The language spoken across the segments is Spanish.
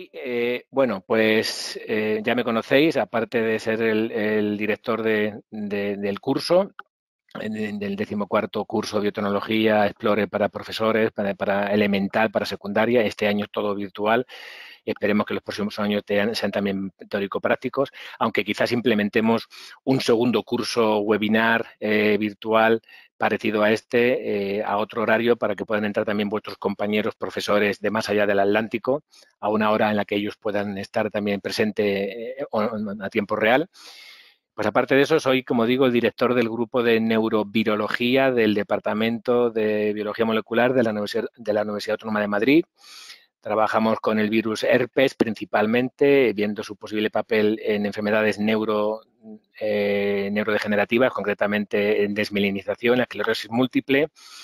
bueno, pues ya me conocéis, aparte de ser el director del curso, del 14º curso de Biotecnología Explore para profesores, para elemental, para secundaria. Este año es todo virtual. Esperemos que los próximos años sean también teórico-prácticos, aunque quizás implementemos un segundo curso webinar virtual parecido a este, a otro horario, para que puedan entrar también vuestros compañeros profesores de más allá del Atlántico, a una hora en la que ellos puedan estar también presente a tiempo real. Pues aparte de eso, soy, como digo, el director del grupo de neurovirología del Departamento de Biología Molecular de la Universidad Autónoma de Madrid. Trabajamos con el virus herpes principalmente, viendo su posible papel en enfermedades neurodegenerativas, concretamente en desmielinización, esclerosis múltiple.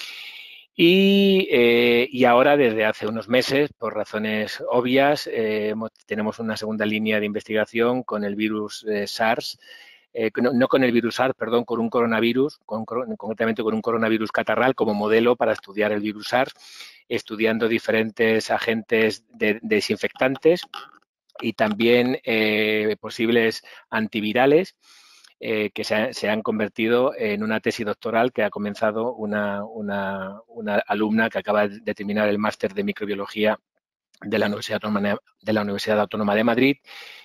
Y ahora, desde hace unos meses, por razones obvias, tenemos una segunda línea de investigación con el virus SARS, no con el virus SARS, perdón, con un coronavirus, concretamente con un coronavirus catarral como modelo para estudiar el virus SARS, estudiando diferentes agentes desinfectantes y también posibles antivirales. Que se han convertido en una tesis doctoral que ha comenzado una alumna que acaba de terminar el máster de microbiología de la Universidad Autónoma de Madrid.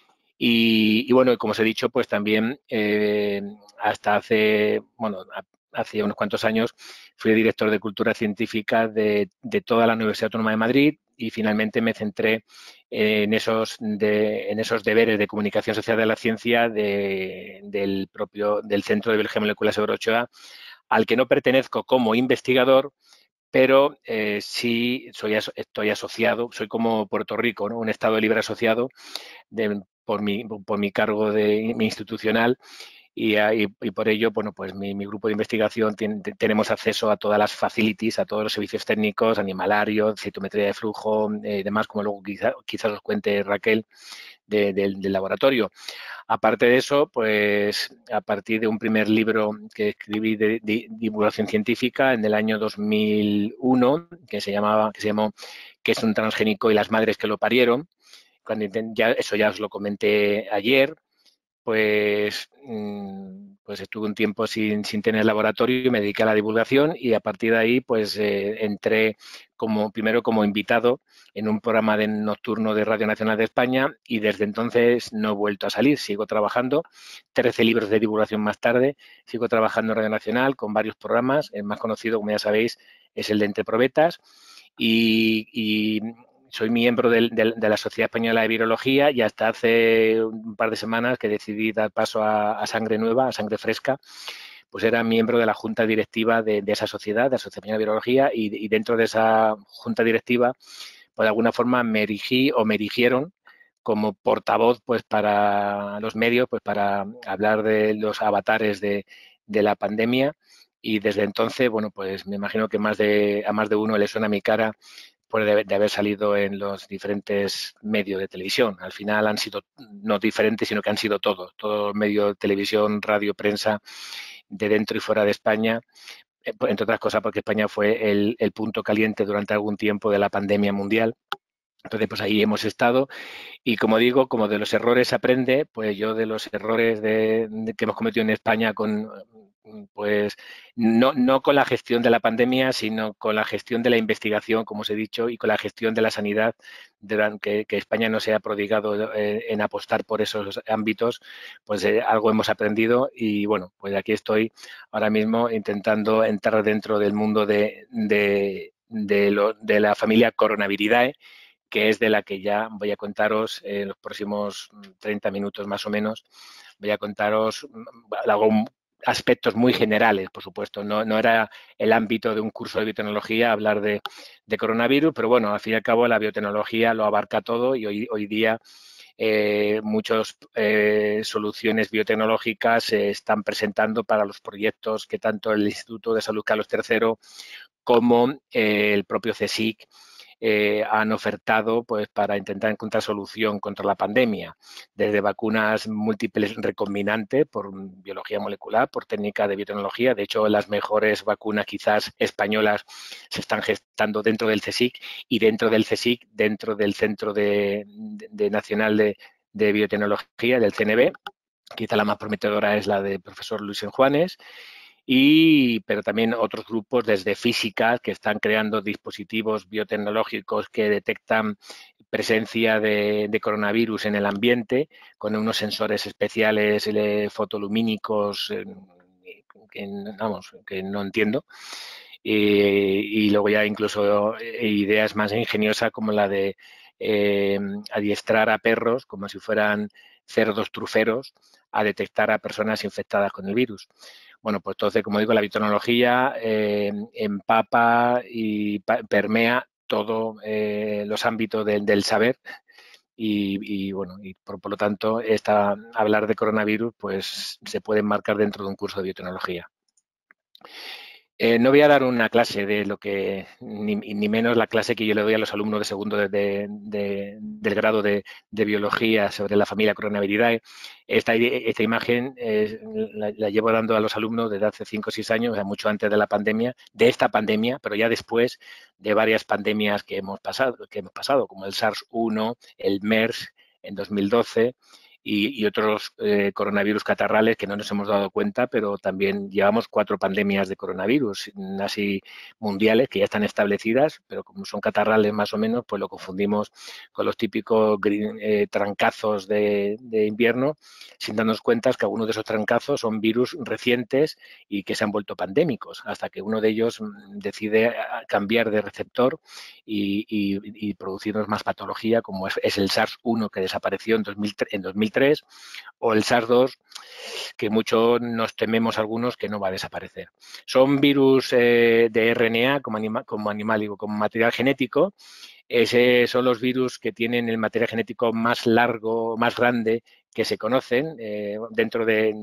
Y bueno, como os he dicho, pues también hasta hace unos cuantos años fui director de cultura científica de toda la Universidad Autónoma de Madrid, y finalmente me centré en esos deberes de comunicación social de la ciencia del Centro de Biología Molecular Severo Ochoa, al que no pertenezco como investigador, pero sí estoy asociado, soy como Puerto Rico, ¿no? Un Estado libre asociado por mi cargo institucional. Y por ello, bueno, pues mi grupo de investigación tenemos acceso a todas las facilities, a todos los servicios técnicos, animalarios, citometría de flujo, demás, como luego quizás os cuente Raquel, del laboratorio. Aparte de eso, pues a partir de un primer libro que escribí de divulgación científica en el año 2001, que se llamó ¿Qué es un transgénico y las madres que lo parieron? Eso ya os lo comenté ayer. Pues estuve un tiempo sin tener laboratorio y me dediqué a la divulgación, y a partir de ahí pues entré primero como invitado en un programa nocturno de Radio Nacional de España, y desde entonces no he vuelto a salir. Sigo trabajando, 13 libros de divulgación más tarde, sigo trabajando en Radio Nacional con varios programas. El más conocido, como ya sabéis, es el de Entre Probetas, y soy miembro de la Sociedad Española de Virología, y hasta hace un par de semanas que decidí dar paso a sangre nueva, a sangre fresca, pues era miembro de la junta directiva de esa sociedad, de la Sociedad Española de Virología, y dentro de esa junta directiva, pues de alguna forma me erigieron como portavoz, pues para los medios, pues para hablar de los avatares de la pandemia. Y desde entonces, bueno, pues me imagino que a más de uno le suena mi cara de haber salido en los diferentes medios de televisión. Al final han sido no diferentes, sino que han sido todos medios de televisión, radio, prensa, de dentro y fuera de España, entre otras cosas porque España fue el punto caliente durante algún tiempo de la pandemia mundial. Entonces, pues ahí hemos estado. Y como digo, como de los errores se aprende, pues yo de los errores que hemos cometido en España pues no con la gestión de la pandemia, sino con la gestión de la investigación, como os he dicho, y con la gestión de la sanidad, que España no se ha prodigado en apostar por esos ámbitos, pues algo hemos aprendido. Y bueno, pues aquí estoy ahora mismo intentando entrar dentro del mundo de la familia Coronaviridae, que es de la que ya voy a contaros en los próximos 30 minutos más o menos. Voy a contaros aspectos muy generales, por supuesto. No era el ámbito de un curso de biotecnología hablar de coronavirus, pero bueno, al fin y al cabo la biotecnología lo abarca todo, y hoy día muchas soluciones biotecnológicas se están presentando para los proyectos que tanto el Instituto de Salud Carlos III como el propio CSIC han ofertado pues, para intentar encontrar solución contra la pandemia, desde vacunas múltiples recombinantes por biología molecular, por técnica de biotecnología. De hecho, las mejores vacunas quizás españolas se están gestando dentro del CSIC y dentro del CSIC, dentro del Centro Nacional de Biotecnología, del CNB. Quizá la más prometedora es la del profesor Luis Enjuanes, pero también otros grupos desde física que están creando dispositivos biotecnológicos que detectan presencia de coronavirus en el ambiente con unos sensores especiales fotolumínicos que no entiendo. Y luego ya incluso ideas más ingeniosas como la de adiestrar a perros como si fueran cerdos truferos a detectar a personas infectadas con el virus. Bueno, pues entonces, como digo, la biotecnología empapa y permea todos los ámbitos del saber bueno, y por lo tanto, hablar de coronavirus pues se puede enmarcar dentro de un curso de biotecnología. No voy a dar una clase de lo que, ni menos la clase que yo le doy a los alumnos de segundo del grado de biología sobre la familia Coronaviridae. Esta imagen la llevo dando a los alumnos desde hace 5 o 6 años, o sea, mucho antes de la pandemia, de esta pandemia, pero ya después de varias pandemias que hemos pasado como el SARS-1, el MERS en 2012, y otros coronavirus catarrales que no nos hemos dado cuenta, pero también llevamos 4 pandemias de coronavirus, así mundiales, que ya están establecidas, pero como son catarrales más o menos, pues lo confundimos con los típicos trancazos de invierno, sin darnos cuenta que algunos de esos trancazos son virus recientes y que se han vuelto pandémicos, hasta que uno de ellos decide cambiar de receptor y producirnos más patología, como es el SARS-1 que desapareció en 2003, o el SARS-2, que mucho nos tememos algunos que no va a desaparecer. Son virus de RNA como material genético. Son los virus que tienen el material genético más largo, más grande que se conocen dentro de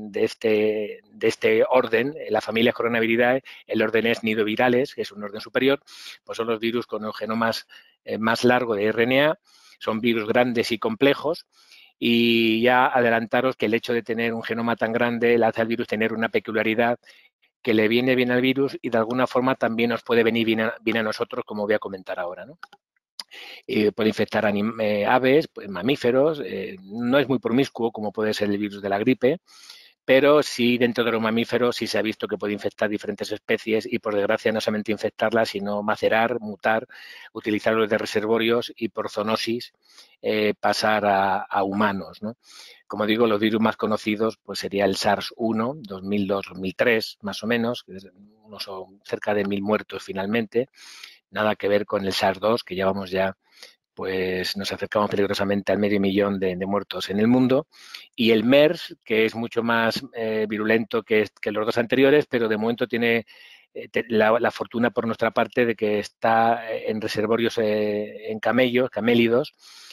este orden. La familia Coronaviridae, el orden es nidovirales, que es un orden superior, pues son los virus con el genoma más largo de RNA. Son virus grandes y complejos. Y ya adelantaros que el hecho de tener un genoma tan grande le hace al virus tener una peculiaridad que le viene bien al virus y de alguna forma también nos puede venir bien a nosotros, como voy a comentar ahora, ¿no? Puede infectar aves, pues, mamíferos, no es muy promiscuo como puede ser el virus de la gripe, pero sí dentro de los mamíferos sí se ha visto que puede infectar diferentes especies y por desgracia no solamente infectarlas, sino macerar, mutar, utilizarlos de reservorios y por zoonosis pasar a humanos, ¿no? Como digo, los virus más conocidos pues sería el SARS-1, 2002-2003 más o menos, unos cerca de 1000 muertos finalmente, nada que ver con el SARS-2 que llevamos ya pues nos acercamos peligrosamente al medio millón de muertos en el mundo, y el MERS, que es mucho más virulento que los dos anteriores, pero de momento tiene la fortuna por nuestra parte de que está en reservorios en camélidos,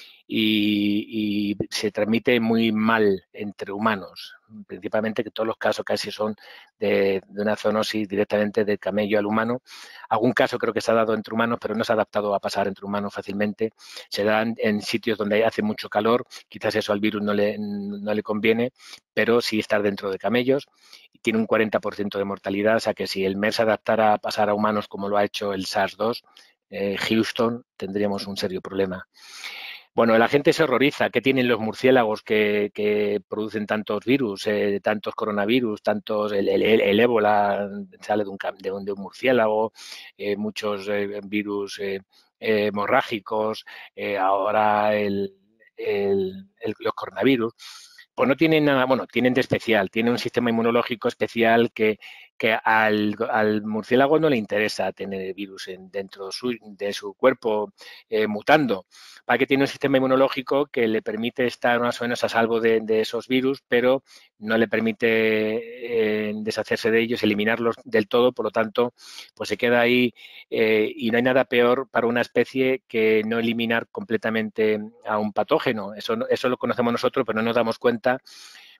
y se transmite muy mal entre humanos, principalmente que todos los casos casi son de una zoonosis directamente del camello al humano. Algún caso creo que se ha dado entre humanos, pero no se ha adaptado a pasar entre humanos fácilmente. Se dan en sitios donde hace mucho calor, quizás eso al virus no le conviene, pero sí estar dentro de camellos. Tiene un 40% de mortalidad, o sea que si el MERS se adaptara a pasar a humanos como lo ha hecho el SARS-2, Houston, tendríamos un serio problema. Bueno, la gente se horroriza. ¿Qué tienen los murciélagos que producen tantos virus, tantos coronavirus, el ébola sale de un murciélago, muchos virus hemorrágicos, ahora los coronavirus? Pues no tienen nada, bueno, tienen de especial, tienen un sistema inmunológico especial que al murciélago no le interesa tener virus dentro de su cuerpo mutando. Para que tiene un sistema inmunológico que le permite estar más o menos a salvo de esos virus, pero no le permite deshacerse de ellos, eliminarlos del todo, por lo tanto, pues se queda ahí y no hay nada peor para una especie que no eliminar completamente a un patógeno. Eso lo conocemos nosotros, pero no nos damos cuenta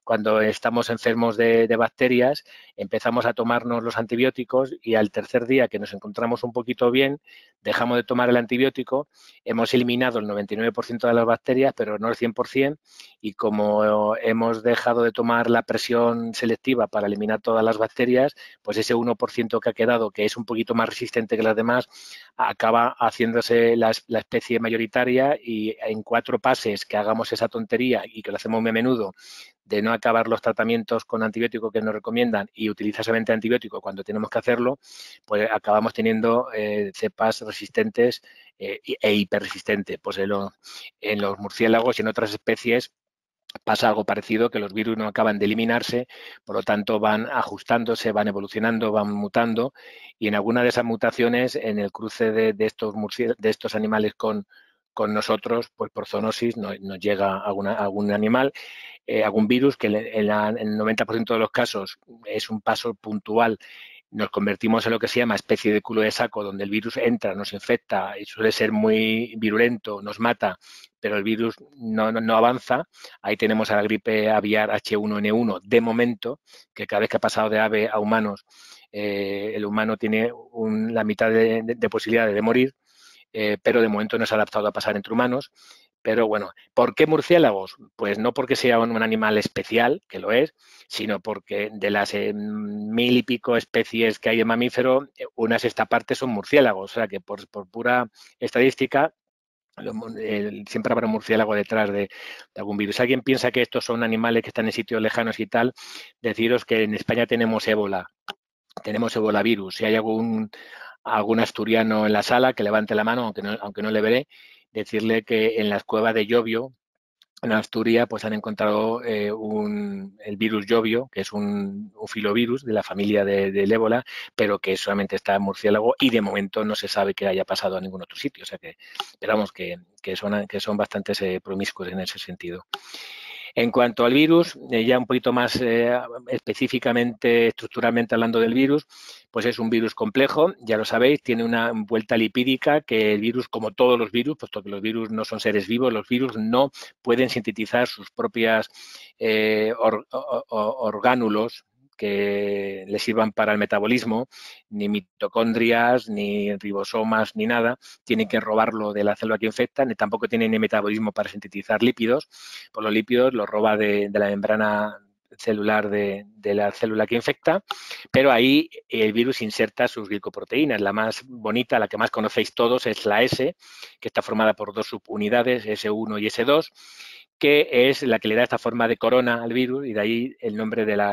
cuando estamos enfermos de bacterias, empezamos a tomarnos los antibióticos y al tercer día que nos encontramos un poquito bien, dejamos de tomar el antibiótico, hemos eliminado el 99% de las bacterias, pero no el 100%, y como hemos dejado de tomar la presión selectiva para eliminar todas las bacterias, pues ese 1% que ha quedado, que es un poquito más resistente que las demás, acaba haciéndose la especie mayoritaria, y en 4 pases que hagamos esa tontería y que lo hacemos muy a menudo, de no acabar los tratamientos con antibiótico que nos recomiendan y utilizar solamente antibiótico cuando tenemos que hacerlo, pues acabamos teniendo cepas resistentes e hiperresistentes. Pues en los murciélagos y en otras especies pasa algo parecido, que los virus no acaban de eliminarse, por lo tanto van ajustándose, van evolucionando, van mutando, y en alguna de esas mutaciones, en el cruce de estos animales con nosotros, pues por zoonosis nos llega algún animal, algún virus, que en el 90% de los casos es un paso puntual. Nos convertimos en lo que se llama especie de culo de saco, donde el virus entra, nos infecta y suele ser muy virulento, nos mata, pero el virus no avanza. Ahí tenemos a la gripe aviar H1N1 de momento, que cada vez que ha pasado de ave a humanos, el humano tiene la mitad de posibilidades de morir, pero de momento no se ha adaptado a pasar entre humanos. Pero bueno, ¿por qué murciélagos? Pues no porque sea un animal especial, que lo es, sino porque de las 1000 y pico especies que hay de mamífero, una sexta parte son murciélagos. O sea que por pura estadística, siempre habrá un murciélago detrás de algún virus. Si alguien piensa que estos son animales que están en sitios lejanos y tal, deciros que en España tenemos ébola virus. Si hay algún asturiano en la sala, que levante la mano, aunque no le veré, decirle que en las cuevas de Llobio, en Asturias, pues han encontrado el virus Llobio, que es un filovirus de la familia del ébola, pero que solamente está en murciélago y de momento no se sabe que haya pasado a ningún otro sitio. O sea que esperamos que son bastante promiscuos en ese sentido. En cuanto al virus, ya un poquito más específicamente, estructuralmente hablando del virus, pues es un virus complejo, ya lo sabéis, tiene una vuelta lipídica, que el virus, como todos los virus, puesto que los virus no son seres vivos, los virus no pueden sintetizar sus propias orgánulos que le sirvan para el metabolismo, ni mitocondrias, ni ribosomas, ni nada, tienen que robarlo de la célula que infecta, ni tampoco tienen ni metabolismo para sintetizar lípidos, pues los lípidos los roba de la membrana celular de la célula que infecta, pero ahí el virus inserta sus glicoproteínas. La más bonita, la que más conocéis todos, es la S, que está formada por 2 subunidades, S1 y S2, que es la que le da esta forma de corona al virus, y de ahí el nombre de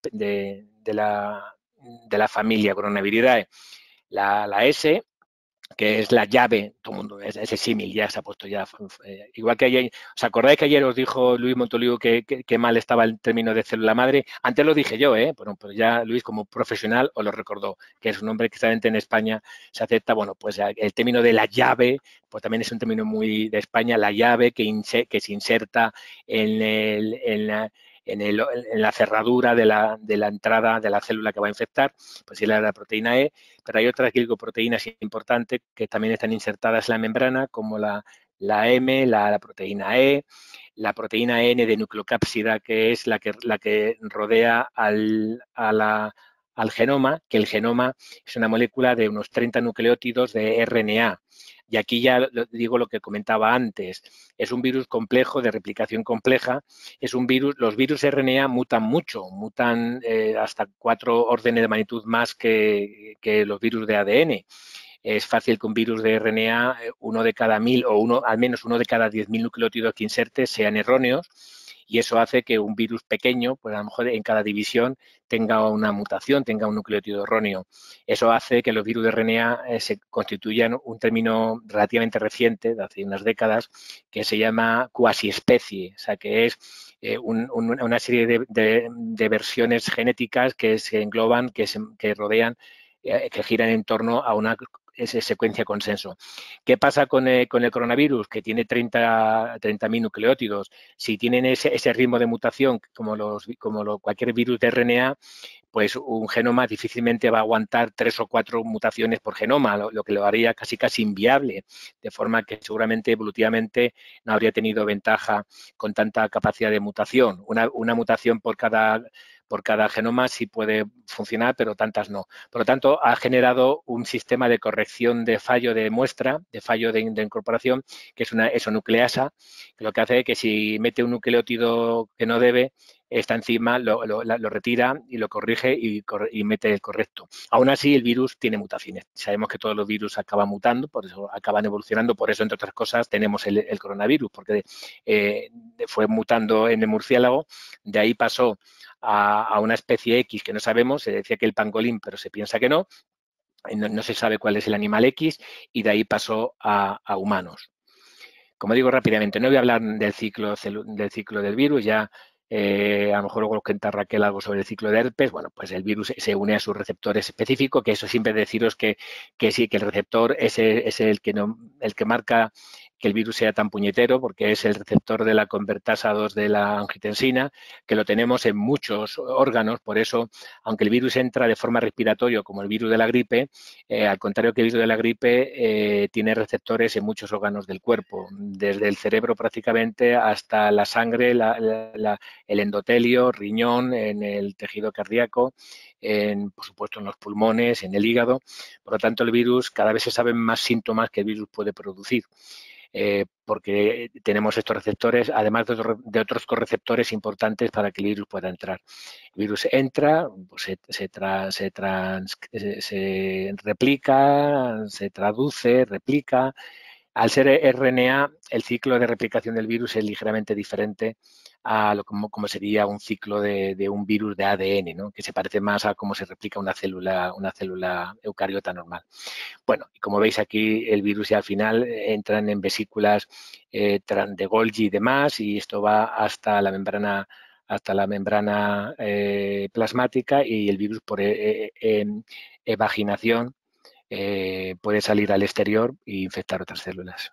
la familia Coronaviridae. La S, que es la llave, todo el mundo, ese símil ya se ha puesto ya. Igual que ayer, ¿os acordáis que ayer os dijo Luis Montoliu que mal estaba el término de célula madre? Antes lo dije yo, bueno, pues ya Luis, como profesional, os lo recordó, que es un nombre que exactamente en España se acepta. Bueno, pues el término de la llave, pues también es un término muy de España, la llave que se inserta en la cerradura de la entrada de la célula que va a infectar, pues es la proteína E, pero hay otras glicoproteínas importantes que también están insertadas en la membrana, como la M, la proteína E, la proteína N de nucleocápsida, que es la que rodea al genoma, que el genoma es una molécula de unos 30 nucleótidos de RNA. Y aquí ya digo lo que comentaba antes, es un virus complejo, de replicación compleja, los virus RNA mutan mucho, mutan hasta 4 órdenes de magnitud más que los virus de ADN. Es fácil que un virus de RNA, uno de cada 1000 o al menos uno de cada 10.000 nucleótidos que insertes sean erróneos, y eso hace que un virus pequeño, pues a lo mejor en cada división tenga una mutación, tenga un nucleótido erróneo. Eso hace que los virus de RNA se constituyan un término relativamente reciente, de hace unas décadas, que se llama cuasiespecie, o sea, que es una serie de versiones genéticas que se engloban, que rodean, que giran en torno a una secuencia consenso. ¿Qué pasa con el coronavirus? Que tiene 30.000 nucleótidos. Si tienen ese ritmo de mutación, como cualquier virus de RNA, pues un genoma difícilmente va a aguantar 3 o 4 mutaciones por genoma, lo que lo haría casi inviable, de forma que seguramente evolutivamente no habría tenido ventaja con tanta capacidad de mutación. Una mutación por cada genoma sí puede funcionar, pero tantas no. Por lo tanto, ha generado un sistema de corrección de fallo de muestra, de fallo de incorporación, que es una esonucleasa, que lo que hace es que si mete un nucleótido que no debe, esta enzima lo retira y lo corrige y mete el correcto. Aún así, el virus tiene mutaciones. Sabemos que todos los virus acaban mutando, por eso acaban evolucionando, por eso, entre otras cosas, tenemos el coronavirus, porque fue mutando en el murciélago, de ahí pasó a una especie X que no sabemos, se decía que el pangolín, pero se piensa que no, no se sabe cuál es el animal X, y de ahí pasó a humanos. Como digo rápidamente, no voy a hablar del ciclo del virus, ya a lo mejor luego lo cuenta Raquel algo sobre el ciclo de herpes. Bueno, pues el virus se une a sus receptores específicos, que eso siempre deciros que sí, que el receptor es el que marca que el virus sea tan puñetero, porque es el receptor de la convertasa 2 de la angiotensina, que lo tenemos en muchos órganos. Por eso, aunque el virus entra de forma respiratoria, como el virus de la gripe, al contrario que el virus de la gripe, tiene receptores en muchos órganos del cuerpo, desde el cerebro prácticamente hasta la sangre, el endotelio, riñón, en el tejido cardíaco, por supuesto en los pulmones, en el hígado. Por lo tanto, el virus, cada vez se saben más síntomas que el virus puede producir. Porque tenemos estos receptores, además de otros correceptores importantes para que el virus pueda entrar. El virus entra, pues se replica, se traduce, replica. Al ser RNA, el ciclo de replicación del virus es ligeramente diferente a como sería un ciclo de un virus de ADN, ¿no? Que se parece más a cómo se replica una célula eucariota normal. Bueno, y como veis aquí, el virus ya al final entran en vesículas de Golgi y demás, y esto va hasta la membrana plasmática, y el virus por evaginación puede salir al exterior e infectar otras células.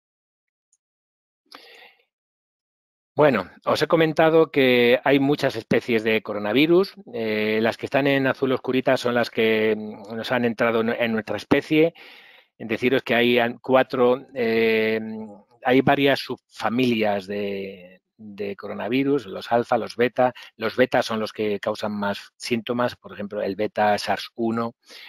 Bueno, os he comentado que hay muchas especies de coronavirus. Las que están en azul oscurita son las que nos han entrado en nuestra especie. Deciros que hay 4, hay varias subfamilias de coronavirus, los alfa, los beta. Los beta son los que causan más síntomas, por ejemplo, el beta SARS-1,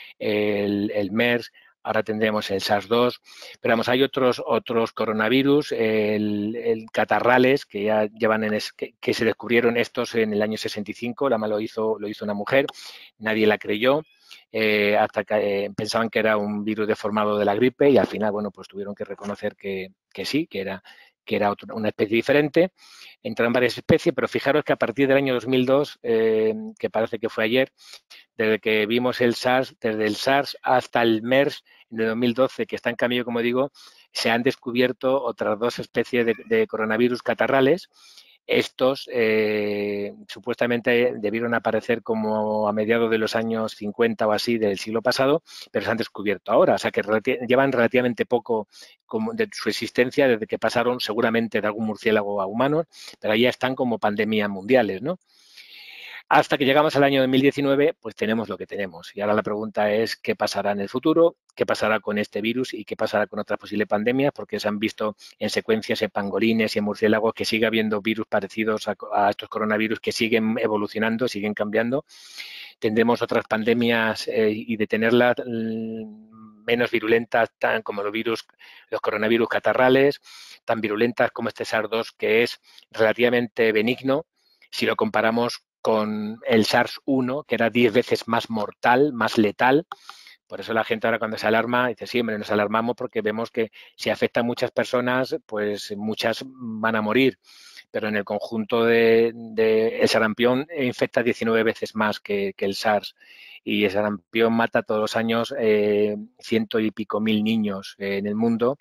el MERS. Ahora tendremos el SARS-2, pero vamos, hay otros coronavirus, el catarrales, que ya llevan que se descubrieron estos en el año 65, lo hizo una mujer, nadie la creyó, hasta que pensaban que era un virus deformado de la gripe, y al final, bueno, pues tuvieron que reconocer que sí, que era una especie diferente. Entraron varias especies, pero fijaros que a partir del año 2002, que parece que fue ayer, desde que vimos el SARS, desde el SARS hasta el MERS de 2012, que está en camino, como digo, se han descubierto otras 2 especies de coronavirus catarrales. Estos supuestamente debieron aparecer como a mediados de los años 50 o así del siglo pasado, pero se han descubierto ahora, o sea que llevan relativamente poco de su existencia desde que pasaron seguramente de algún murciélago a humanos, pero ahí ya están como pandemias mundiales, ¿no? Hasta que llegamos al año 2019, pues tenemos lo que tenemos. Y ahora la pregunta es qué pasará en el futuro, qué pasará con este virus y qué pasará con otras posibles pandemias, porque se han visto en secuencias en pangolines y en murciélagos que sigue habiendo virus parecidos a estos coronavirus que siguen evolucionando, siguen cambiando. Tendremos otras pandemias y de tenerlas menos virulentas, tan como los coronavirus catarrales, tan virulentas como este SARS-2, que es relativamente benigno si lo comparamos con el SARS-1, que era 10 veces más mortal, más letal. Por eso la gente ahora cuando se alarma dice, sí, hombre, nos alarmamos porque vemos que si afecta a muchas personas, pues muchas van a morir. Pero en el conjunto el sarampión infecta 19 veces más que el SARS. Y el sarampión mata todos los años 100 y pico mil niños en el mundo,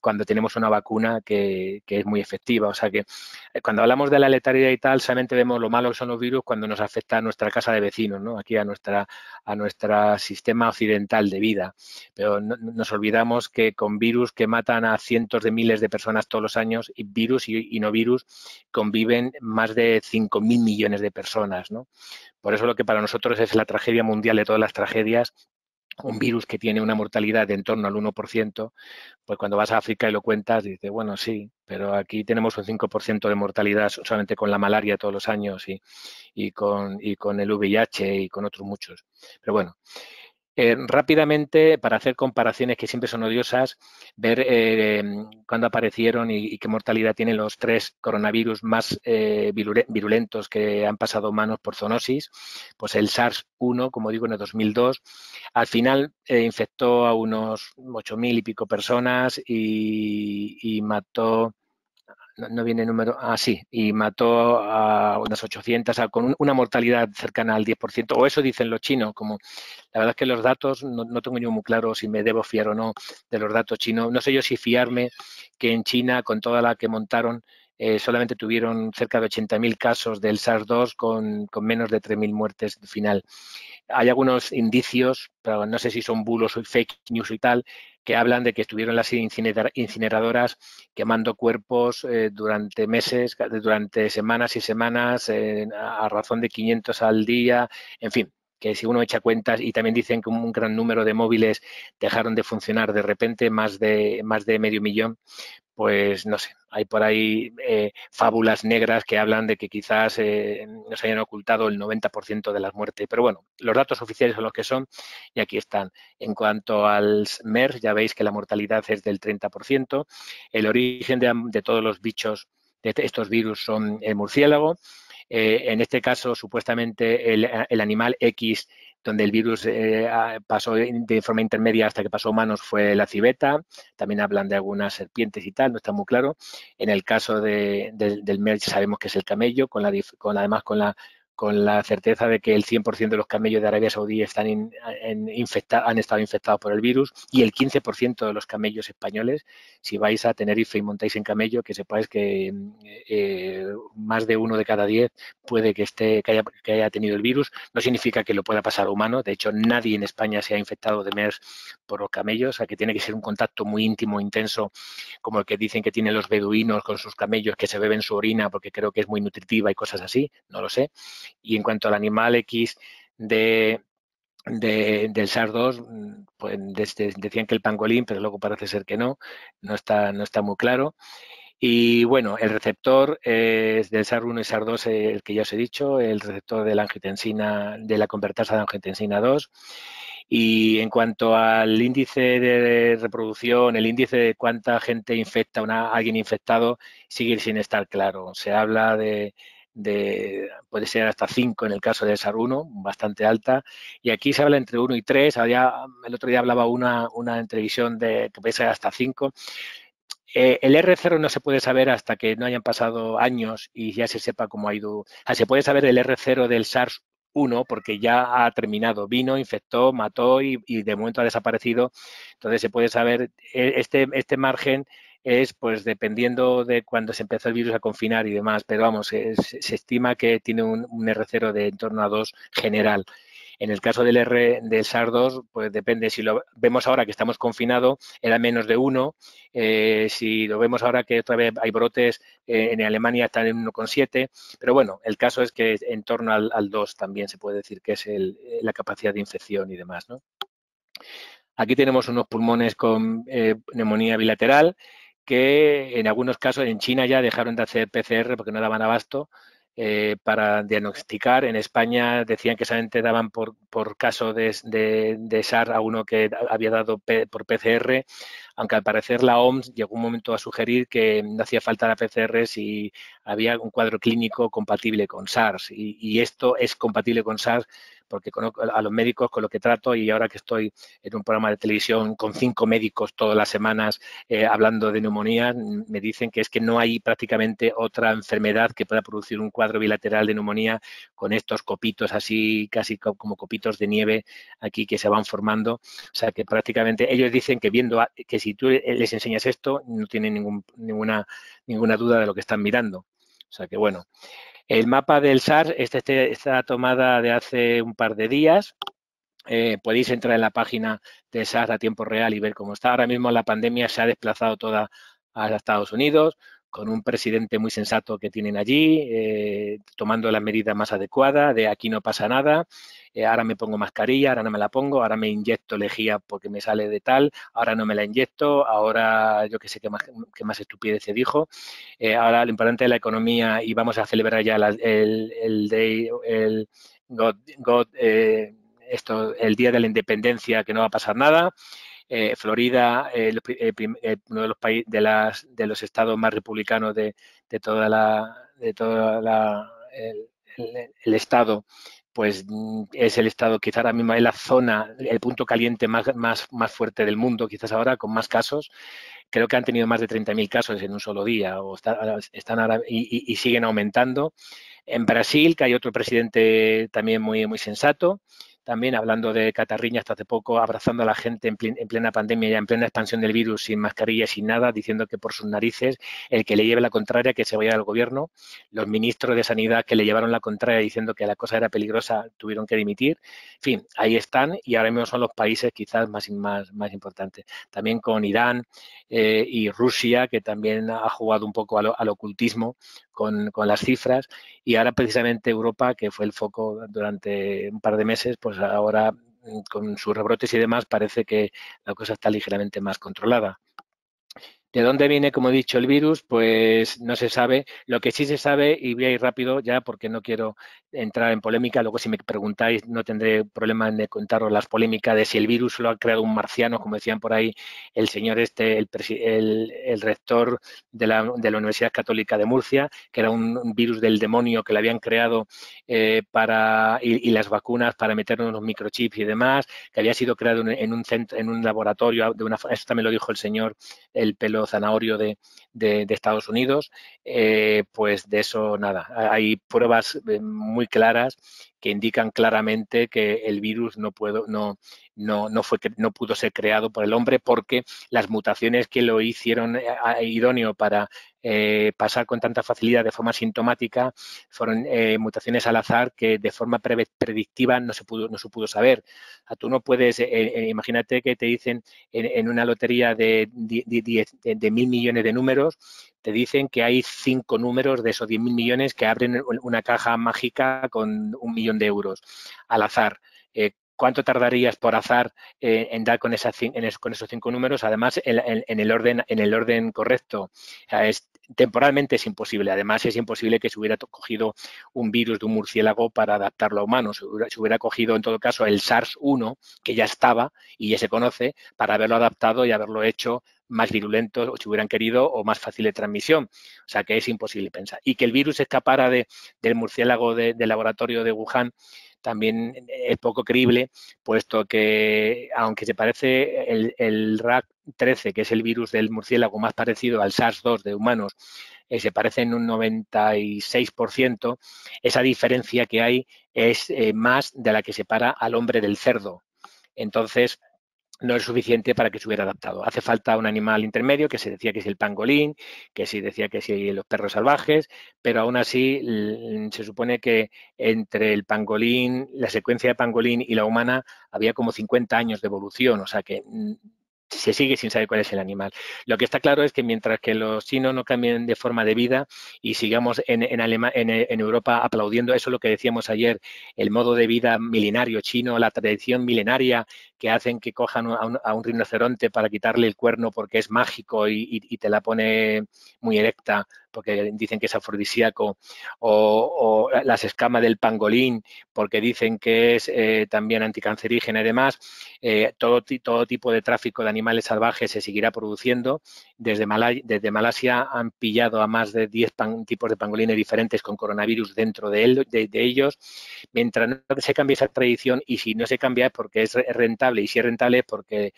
cuando tenemos una vacuna que es muy efectiva. O sea que cuando hablamos de la letalidad y tal, solamente vemos lo malo que son los virus cuando nos afecta a nuestra casa de vecinos, ¿no? Aquí a nuestro sistema occidental de vida. Pero nos olvidamos que con virus que matan a cientos de miles de personas todos los años, y virus y no virus, conviven más de 5.000 millones de personas, ¿no? Por eso lo que para nosotros es la tragedia mundial de todas las tragedias, un virus que tiene una mortalidad de en torno al 1%, pues cuando vas a África y lo cuentas, dices, bueno, sí, pero aquí tenemos un 5% de mortalidad solamente con la malaria todos los años y con el VIH y con otros muchos. Pero bueno, rápidamente, para hacer comparaciones que siempre son odiosas, ver cuándo aparecieron y qué mortalidad tienen los 3 coronavirus más virulentos que han pasado manos por zoonosis. Pues el SARS-1, como digo, en el 2002, al final infectó a unos 8.000 y pico personas y mató... No viene el número, sí, y mató a unas 800, con una mortalidad cercana al 10%, o eso dicen los chinos. Como la verdad es que los datos, no tengo yo muy claro si me debo fiar o no de los datos chinos. No sé yo si fiarme que en China, con toda la que montaron, solamente tuvieron cerca de 80.000 casos del SARS-2 con menos de 3.000 muertes al final. Hay algunos indicios, pero no sé si son bulos o fake news y tal, que hablan de que estuvieron las incineradoras quemando cuerpos durante meses, durante semanas y semanas, a razón de 500 al día, en fin, que si uno echa cuentas, y también dicen que un gran número de móviles dejaron de funcionar de repente, más de medio millón. Pues no sé, hay por ahí fábulas negras que hablan de que quizás nos hayan ocultado el 90% de las muertes. Pero bueno, los datos oficiales son los que son y aquí están. En cuanto al MERS, ya veis que la mortalidad es del 30%. El origen de todos los bichos, de estos virus, son el murciélago. En este caso, supuestamente, el animal X donde el virus pasó de forma intermedia hasta que pasó a humanos fue la civeta. También hablan de algunas serpientes y tal, no está muy claro. En el caso del MERS sabemos que es el camello, además con la certeza de que el 100% de los camellos de Arabia Saudí han estado infectados por el virus, y el 15% de los camellos españoles. Si vais a Tenerife y montáis en camello, que sepáis que más de 1 de cada 10 puede que haya tenido el virus. No significa que lo pueda pasar a humano. De hecho, nadie en España se ha infectado de MERS por los camellos. O sea, que tiene que ser un contacto muy íntimo, intenso, como el que dicen que tienen los beduinos con sus camellos, que se beben su orina porque creo que es muy nutritiva y cosas así. No lo sé. Y en cuanto al animal X del SARS-2, pues decían que el pangolín, pero luego parece ser que no está muy claro. Y bueno, el receptor es del SARS-1 y SARS-2, el que ya os he dicho, el receptor de la angiotensina, de la convertasa de angiotensina 2. Y en cuanto al índice de reproducción, el índice de cuánta gente infecta a alguien infectado, sigue sin estar claro. Se habla puede ser hasta 5 en el caso del SARS-1, bastante alta, y aquí se habla entre 1 y 3. El otro día hablaba una en televisión de que puede ser hasta 5. El R0 no se puede saber hasta que no hayan pasado años y ya se sepa cómo ha ido. Se puede saber el R0 del SARS-1 porque ya ha terminado, vino, infectó, mató y de momento ha desaparecido. Entonces se puede saber, este margen es pues dependiendo de cuando se empezó el virus a confinar y demás, pero vamos, se estima que tiene un R0 de en torno a 2 general. En el caso del SARS-2, pues depende. Si lo vemos ahora que estamos confinados, era menos de 1. Si lo vemos ahora que otra vez hay brotes, en Alemania están en 1,7. Pero bueno, el caso es que en torno al 2 también se puede decir que es la capacidad de infección y demás, ¿no? Aquí tenemos unos pulmones con neumonía bilateral que en algunos casos en China ya dejaron de hacer PCR porque no daban abasto para diagnosticar. En España decían que solamente daban por caso de SARS a uno que había dado por PCR, aunque al parecer la OMS llegó un momento a sugerir que no hacía falta la PCR si había un cuadro clínico compatible con SARS, y esto es compatible con SARS porque conozco a los médicos con los que trato y ahora que estoy en un programa de televisión con 5 médicos todas las semanas hablando de neumonía, me dicen que es que no hay prácticamente otra enfermedad que pueda producir un cuadro bilateral de neumonía con estos copitos así, casi como copitos de nieve aquí que se van formando. O sea que prácticamente ellos dicen que viendo que si tú les enseñas esto, no tienen ninguna duda de lo que están mirando. O sea que bueno. El mapa del SARS, está tomada de hace un par de días. Podéis entrar en la página de SARS a tiempo real y ver cómo está. Ahora mismo la pandemia se ha desplazado toda a Estados Unidos con un presidente muy sensato que tienen allí, tomando las medidas más adecuadas, de aquí no pasa nada, ahora me pongo mascarilla, ahora no me la pongo, ahora me inyecto lejía porque me sale de tal, ahora no me la inyecto, ahora yo que sé qué más estupidez se dijo. Ahora lo importante es la economía y vamos a celebrar ya el Day, el God el Día de la Independencia, que no va a pasar nada. Florida, uno de los países de los estados más republicanos de el estado, pues es el estado, quizás ahora mismo es la zona, el punto caliente más fuerte del mundo, quizás ahora con más casos. Creo que han tenido más de 30.000 casos en un solo día están ahora, y siguen aumentando. En Brasil, que hay otro presidente también muy sensato, también hablando de catarriña hasta hace poco, abrazando a la gente en plena pandemia, ya en plena expansión del virus, sin mascarilla, sin nada, diciendo que por sus narices el que le lleve la contraria que se vaya al gobierno. Los ministros de Sanidad que le llevaron la contraria diciendo que la cosa era peligrosa tuvieron que dimitir. En fin, ahí están y ahora mismo son los países quizás más importantes. También con Irán y Rusia, que también ha jugado un poco al ocultismo con las cifras. Y ahora precisamente Europa, que fue el foco durante un par de meses, pues ahora con sus rebrotes y demás parece que la cosa está ligeramente más controlada. ¿De dónde viene, como he dicho, el virus? Pues no se sabe. Lo que sí se sabe, y voy a ir rápido ya porque no quiero entrar en polémica, luego si me preguntáis no tendré problema en contaros las polémicas de si el virus lo ha creado un marciano, como decían por ahí el señor el rector de la Universidad Católica de Murcia, que era un virus del demonio que le habían creado y las vacunas para meternos unos microchips y demás, que había sido creado en un laboratorio, eso también lo dijo el señor, el pelo zanahorio de Estados Unidos, pues de eso nada. Hay pruebas muy claras que indican claramente que el virus no pudo ser creado por el hombre porque las mutaciones que lo hicieron idóneo para pasar con tanta facilidad de forma sintomática fueron mutaciones al azar que de forma predictiva no se pudo saber. O sea, tú no puedes, imagínate que te dicen en una lotería de 1.000 millones de números, te dicen que hay 5 números de esos 10.000 millones que abren una caja mágica con 1 millón de euros al azar. ¿Cuánto tardarías por azar en dar con esos 5 números? Además, en el orden correcto. O sea, temporalmente es imposible. Además, es imposible que se hubiera cogido un virus de un murciélago para adaptarlo a humanos. Se hubiera cogido, en todo caso, el SARS-1, que ya estaba y ya se conoce, para haberlo adaptado y haberlo hecho más virulento, o si hubieran querido, o más fácil de transmisión. O sea, que es imposible pensar. Y que el virus escapara del murciélago del laboratorio de Wuhan también es poco creíble, puesto que, aunque se parece el RAC13, que es el virus del murciélago más parecido al SARS-2 de humanos, se parece en un 96%, esa diferencia que hay es más de la que separa al hombre del cerdo. Entonces, no es suficiente para que se hubiera adaptado. Hace falta un animal intermedio, que se decía que es el pangolín, que se decía que es los perros salvajes, pero aún así se supone que entre el pangolín, la secuencia de pangolín y la humana había como 50 años de evolución, o sea que se sigue sin saber cuál es el animal. Lo que está claro es que mientras que los chinos no cambien de forma de vida y sigamos en Europa aplaudiendo, eso es lo que decíamos ayer, el modo de vida milenario chino, la tradición milenaria que hacen que cojan a un rinoceronte para quitarle el cuerno porque es mágico y te la pone muy erecta porque dicen que es afrodisíaco, o las escamas del pangolín porque dicen que es también anticancerígena y demás. todo tipo de tráfico de animales salvajes se seguirá produciendo. Desde Malasia han pillado a más de 10 tipos de pangolines diferentes con coronavirus dentro de ellos. Mientras no se cambie esa tradición, y si no se cambia es porque es rentable, y si es rentable es porque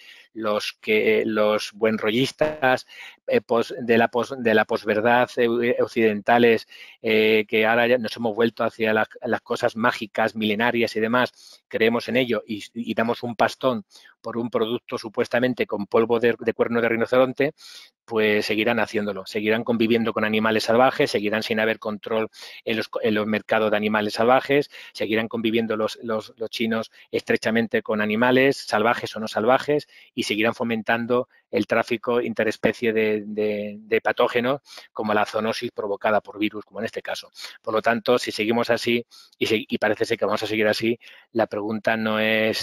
los buenrollistas de la posverdad occidentales, que ahora ya nos hemos vuelto hacia las cosas mágicas, milenarias y demás, creemos en ello y damos un pastón por un producto supuestamente con polvo de cuerno de rinoceronte, pues seguirán haciéndolo, seguirán conviviendo con animales salvajes, seguirán sin haber control en los mercados de animales salvajes, seguirán conviviendo los chinos estrechamente con animales, salvajes o no salvajes, y seguirán fomentando el tráfico interespecie de patógenos como la zoonosis provocada por virus, como en este caso. Por lo tanto, si seguimos así, y parece ser que vamos a seguir así, la pregunta no es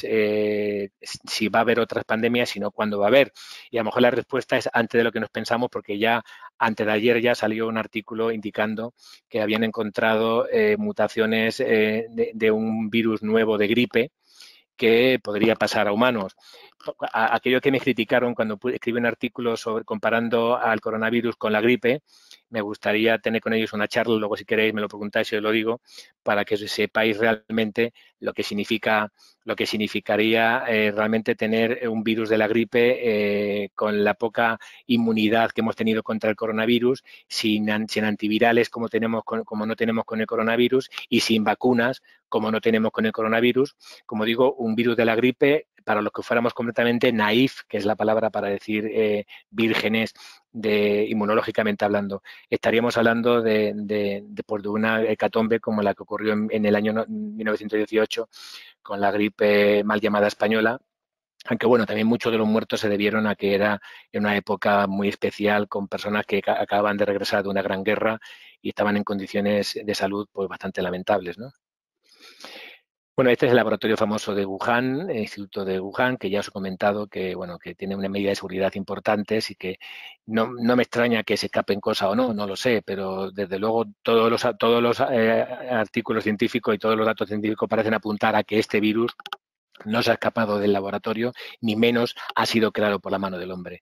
si va a haber otras pandemias, sino cuándo va a haber. Y a lo mejor la respuesta es antes de lo que nos pensamos, porque ya antes de ayer ya salió un artículo indicando que habían encontrado mutaciones de un virus nuevo de gripe que podría pasar a humanos. Aquellos que me criticaron cuando escribí un artículo comparando al coronavirus con la gripe, me gustaría tener con ellos una charla, luego si queréis me lo preguntáis y os lo digo, para que sepáis realmente lo que significaría realmente tener un virus de la gripe con la poca inmunidad que hemos tenido contra el coronavirus, sin antivirales como no tenemos con el coronavirus, y sin vacunas como no tenemos con el coronavirus. Como digo, un virus de la gripe, para los que fuéramos completamente naif, que es la palabra para decir vírgenes inmunológicamente hablando, estaríamos hablando de una hecatombe como la que ocurrió en el año 1918 con la gripe mal llamada española. Aunque bueno, también muchos de los muertos se debieron a que era en una época muy especial, con personas que acababan de regresar de una gran guerra y estaban en condiciones de salud pues bastante lamentables, ¿no? Bueno, este es el laboratorio famoso de Wuhan, el Instituto de Wuhan, que ya os he comentado que, bueno, que tiene una medida de seguridad importantes y que no me extraña que se escapen cosas o no, no lo sé, pero desde luego todos los artículos científicos y todos los datos científicos parecen apuntar a que este virus no se ha escapado del laboratorio, ni menos ha sido creado por la mano del hombre.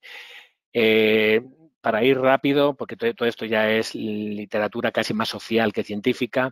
Para ir rápido, porque todo esto ya es literatura casi más social que científica,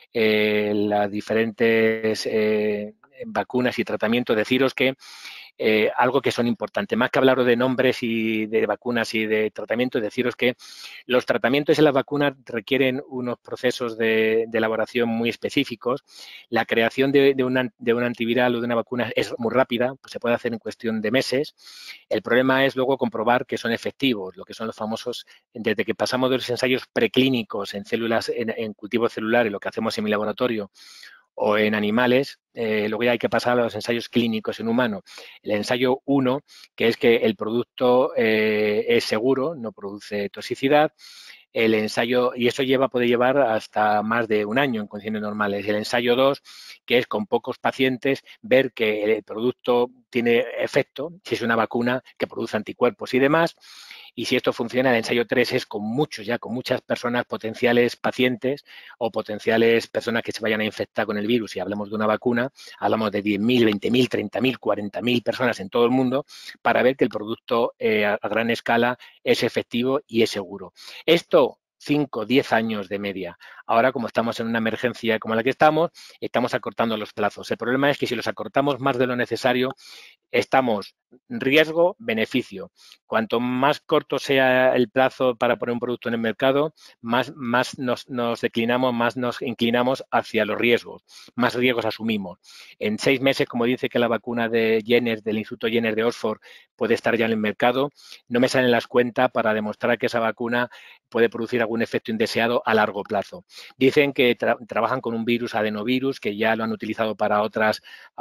las diferentes vacunas y tratamientos, deciros que algo que son importantes, más que hablaros de nombres y de vacunas y de tratamientos, deciros que los tratamientos y las vacunas requieren unos procesos de elaboración muy específicos. La creación de un antiviral o de una vacuna es muy rápida, pues se puede hacer en cuestión de meses. El problema es luego comprobar que son efectivos, lo que son los famosos, desde que pasamos de los ensayos preclínicos en células, en cultivos celulares, lo que hacemos en mi laboratorio, o en animales, luego ya hay que pasar a los ensayos clínicos en humano. El ensayo 1, que es que el producto es seguro, no produce toxicidad. El ensayo, y eso puede llevar hasta más de un año en condiciones normales. El ensayo 2, que es con pocos pacientes, ver que el producto tiene efecto, si es una vacuna que produce anticuerpos y demás. Y si esto funciona, el ensayo 3 es con muchas personas, potenciales pacientes o potenciales personas que se vayan a infectar con el virus. Si hablamos de una vacuna, hablamos de 10.000, 20.000, 30.000, 40.000 personas en todo el mundo para ver que el producto a gran escala es efectivo y es seguro. Esto 5, 10 años de media. Ahora, como estamos en una emergencia como la que estamos acortando los plazos. El problema es que si los acortamos más de lo necesario, estamos riesgo-beneficio. Cuanto más corto sea el plazo para poner un producto en el mercado, más nos declinamos, más nos inclinamos hacia los riesgos, más riesgos asumimos. En 6 meses, como dice que la vacuna de Jenner, del Instituto Jenner de Oxford, puede estar ya en el mercado, no me salen las cuentas para demostrar que esa vacuna puede producir algún efecto indeseado a largo plazo. Dicen que trabajan con un virus, adenovirus, que ya lo han utilizado para otras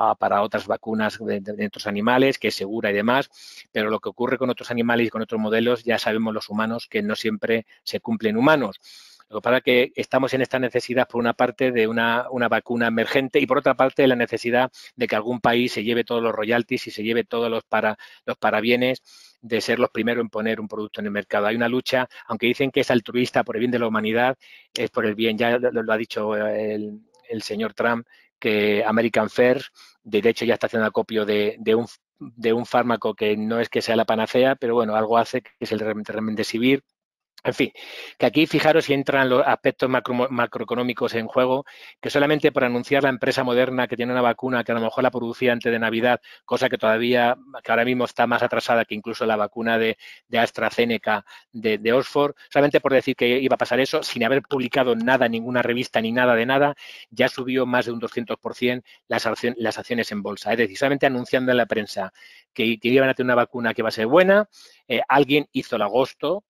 vacunas de otros animales, que es segura y demás, pero lo que ocurre con otros animales y con otros modelos ya sabemos los humanos que no siempre se cumple en humanos. Lo que pasa es que estamos en esta necesidad, por una parte, de una vacuna emergente y, por otra parte, la necesidad de que algún país se lleve todos los royalties y se lleve todos los parabienes de ser los primeros en poner un producto en el mercado. Hay una lucha, aunque dicen que es altruista por el bien de la humanidad, es por el bien, ya lo ha dicho el señor Trump, que American First, de hecho, ya está haciendo acopio de de un fármaco que no es que sea la panacea, pero bueno, algo hace, que es el remdesivir. En fin, que aquí fijaros si entran los aspectos macroeconómicos en juego, que solamente por anunciar la empresa Moderna que tiene una vacuna que a lo mejor la producía antes de Navidad, cosa que ahora mismo está más atrasada que incluso la vacuna de AstraZeneca de Oxford, solamente por decir que iba a pasar eso, sin haber publicado nada, ninguna revista ni nada de nada, ya subió más de un 200% las acciones en bolsa. Es decir, solamente anunciando en la prensa que iban a tener una vacuna que va a ser buena, alguien hizo el agosto